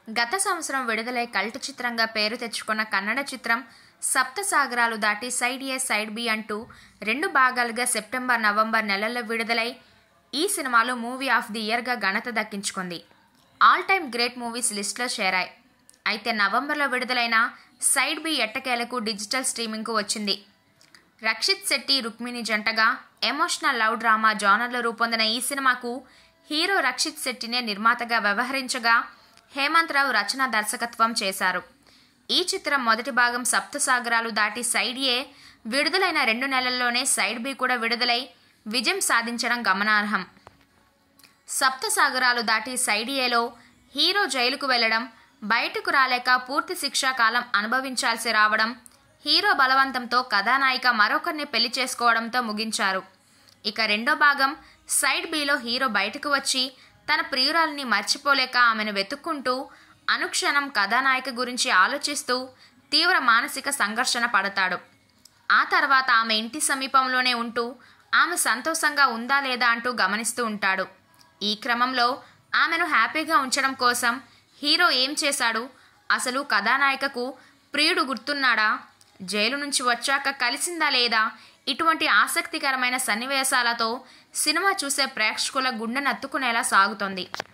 గత సంవత్సరం విడుదలై కల్ట్ చిత్రంగా పేరు తెచ్చుకున్న కన్నడ చిత్రం సప్త సాగరాలు దాటి సైడ్ ఏ సైడ్ బి అంటూ 2 భాగాలుగా సెప్టెంబర్, నవంబర్ నెలల్లో విడుదలై ఈ సినిమాలు మూవీ ఆఫ్ ది ఇయర్గా ఘనత దక్కించుకుంది. ఆల్ టైమ్ గ్రేట్ మూవీస్ లిస్టులో చేరాయి. అయితే నవంబర్లో విడుదలైన సైడ్ బి ఎట్టకేలకు డిజిటల్ స్ట్రీమింగ్కు వచ్చింది. రక్షిత్ శెట్టి, రుక్మిణి జంటగా ఎమోషనల్ లవ్ డ్రామా జానర్లో రూపొందిన ఈ సినిమాకు హీరో రక్షిత్ శెట్టినే నిర్మాతగా వ్యవహరించగా హేమంత్ రావు రచన దర్శకత్వం చేశారు. ఈ చిత్రం మొదటి భాగం సప్త సాగరాలు దాటి సైడ్ ఏ విడుదలైన 2 నెలల్లోనే సైడ్ బి కూడా విడుదలై విజయం సాధించడం గమనార్హం. సప్త సాగరాలు దాటి సైడ్ ఏలో హీరో జైలుకు వెళ్లడం, బయటకు రాలేక పూర్తి శిక్షా కాలం అనుభవించాల్సి రావడం, హీరో బలవంతంతో కథానాయిక మరొకరిని పెళ్లి చేసుకోవడంతో ముగించారు. ఇక రెండో భాగం సైడ్ బిలో హీరో బయటకు వచ్చి తన ప్రియురాలిని మర్చిపోలేక ఆమెను వెతుక్కుంటూ అనుక్షణం కథానాయిక గురించి ఆలోచిస్తూ తీవ్ర మానసిక సంఘర్షణ పడతాడు. ఆ తర్వాత ఆమె ఇంటి సమీపంలోనే ఉంటూ ఆమె సంతోషంగా ఉందా లేదా అంటూ గమనిస్తూ ఉంటాడు. ఈ క్రమంలో ఆమెను హ్యాపీగా ఉంచడం కోసం హీరో ఏం చేశాడు? అసలు కథానాయికకు ప్రియుడు గుర్తున్నాడా? జైలు నుంచి వచ్చాక కలిసిందా లేదా? ఇటువంటి ఆసక్తికరమైన సన్నివేశాలతో సినిమా చూసే ప్రేక్షకుల గుండె నత్తుకునేలా సాగుతోంది.